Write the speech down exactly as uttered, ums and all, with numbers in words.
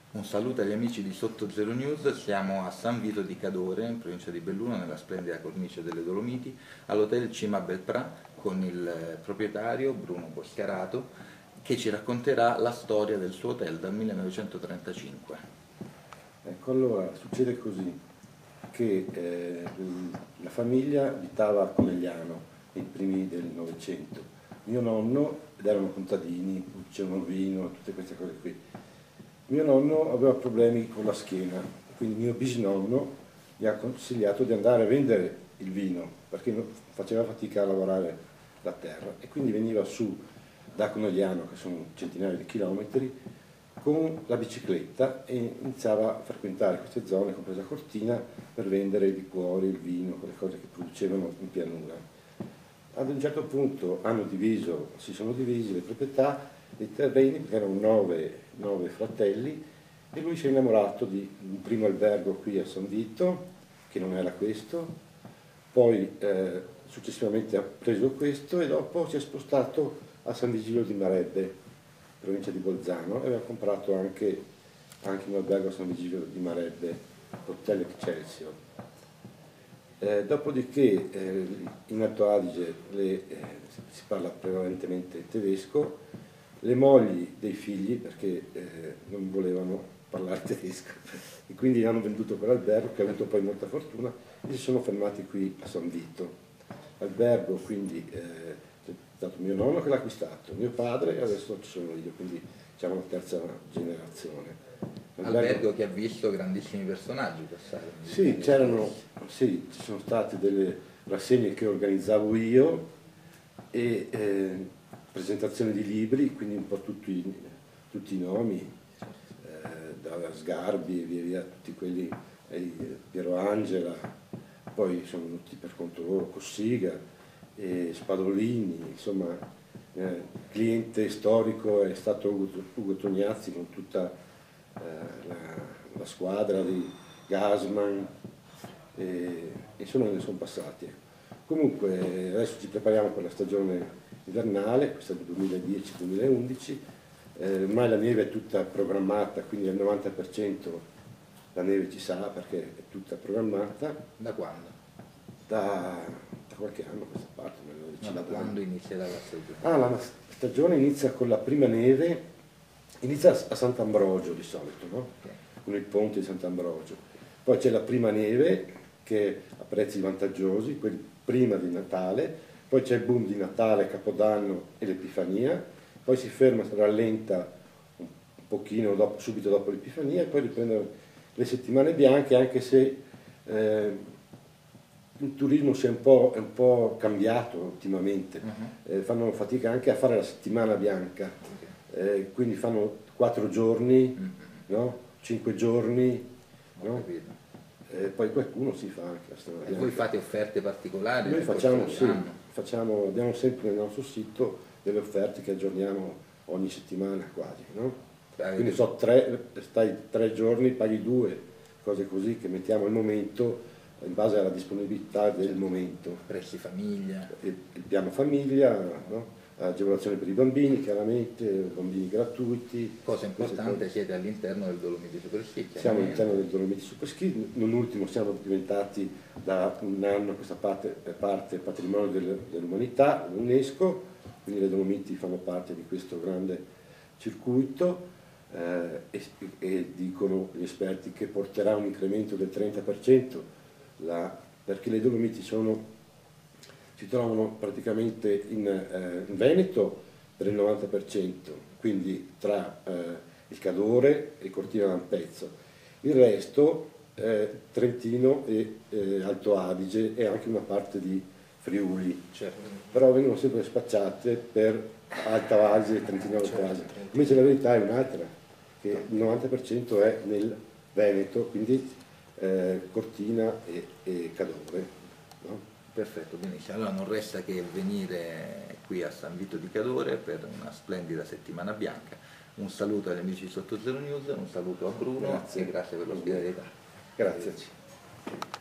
Un saluto agli amici di Sotto Zero News, siamo a San Vito di Cadore, in provincia di Belluno, nella splendida cornice delle Dolomiti, all'hotel Cima Belprà, con il proprietario Bruno Boscarato, che ci racconterà la storia del suo hotel dal millenovecentotrentacinque. Ecco, allora succede così, che eh, la famiglia abitava a Conegliano nei primi del Novecento. Mio nonno, ed erano contadini, producevano vino, tutte queste cose qui. Mio nonno aveva problemi con la schiena, quindi mio bisnonno gli ha consigliato di andare a vendere il vino, perché faceva fatica a lavorare la terra, e quindi veniva su da Conegliano, che sono centinaia di chilometri, con la bicicletta e iniziava a frequentare queste zone, compresa Cortina, per vendere i liquori, il vino, quelle cose che producevano in pianura. Ad un certo punto hanno diviso, si sono divisi le proprietà dei terreni, perché erano nove, nove fratelli, e lui si è innamorato di un primo albergo qui a San Vito, che non era questo, poi eh, successivamente ha preso questo e dopo si è spostato a San Vigilio di Marebbe, provincia di Bolzano, e aveva comprato anche, anche un albergo a San Vigilio di Marebbe, Hotel Excelsior. Eh, dopodiché eh, in Alto Adige le, eh, si parla prevalentemente tedesco, le mogli dei figli, perché eh, non volevano parlare tedesco, e quindi hanno venduto quell'albergo, che ha avuto poi molta fortuna, e si sono fermati qui a San Vito. L'albergo quindi eh, è stato mio nonno che l'ha acquistato, mio padre, e adesso ci sono io, quindi siamo la terza generazione. Albergo che ha visto grandissimi personaggi passare. Sì, c'erano, sì, ci sono state delle rassegne che organizzavo io e eh, presentazioni di libri, quindi un po' tutti, tutti i nomi, eh, da Sgarbi e via via, tutti quelli, eh, Piero Angela, poi sono venuti per conto loro Cossiga, e Spadolini, insomma, eh, il cliente storico è stato Ugo, Ugo Tognazzi con tutta eh, la, la squadra di Gasman, e insomma ne sono passati. Comunque adesso ci prepariamo per la stagione invernale, questa del duemiladieci duemilaundici, eh, ormai la neve è tutta programmata, quindi al novanta per cento la neve ci sarà perché è tutta programmata. Da quando? Da, da qualche anno a questa parte. No, da quando inizierà la stagione? Ah, la stagione inizia con la prima neve, inizia a Sant'Ambrogio di solito, no? Okay. Con il ponte di Sant'Ambrogio. Poi c'è la prima neve che ha prezzi vantaggiosi, quelli prima di Natale, poi c'è il boom di Natale, Capodanno e l'Epifania, poi si ferma, si rallenta un pochino dopo, subito dopo l'Epifania, e poi riprendono le settimane bianche, anche se eh, il turismo si è un po', è un po' cambiato ultimamente. Uh-huh. eh, fanno fatica anche a fare la settimana bianca, okay. eh, quindi fanno quattro giorni, uh-huh. no? cinque giorni, no? eh, poi qualcuno si fa anche la settimana bianca. E voi fate offerte particolari? Noi facciamo, sì, facciamo, abbiamo sempre nel nostro sito delle offerte che aggiorniamo ogni settimana quasi, no? Quindi so, tre, stai tre giorni, paghi due, cose così che mettiamo al momento in base alla disponibilità del momento. Prezzi famiglia. Il, il piano famiglia, no? Agevolazione per i bambini, chiaramente, bambini gratuiti. Cosa importante, siete all'interno del Dolomiti Super Ski. Siamo all'interno del Dolomiti Super Ski, non ultimo siamo diventati da un anno a questa parte, parte patrimonio dell'umanità, l'UNESCO, quindi le Dolomiti fanno parte di questo grande circuito. Eh, e, e dicono gli esperti che porterà un incremento del trenta per cento, la, perché le Dolomiti sono, si trovano praticamente in, eh, in Veneto per il novanta per cento, quindi tra eh, il Cadore e Cortina d'Ampezzo. Il resto eh, Trentino e eh, Alto Adige e anche una parte di Friuli, certo. Però vengono sempre spacciate per Alta Adige e Trentino e Alto Adige. Invece la verità è un'altra, che il novanta per cento è nel Veneto, quindi eh, Cortina e, e Cadore. No? Perfetto, benissimo. Allora non resta che venire qui a San Vito di Cadore per una splendida settimana bianca. Un saluto agli amici di Sotto Zero News, un saluto a Bruno, grazie. E grazie per l'ospitalità. Grazie.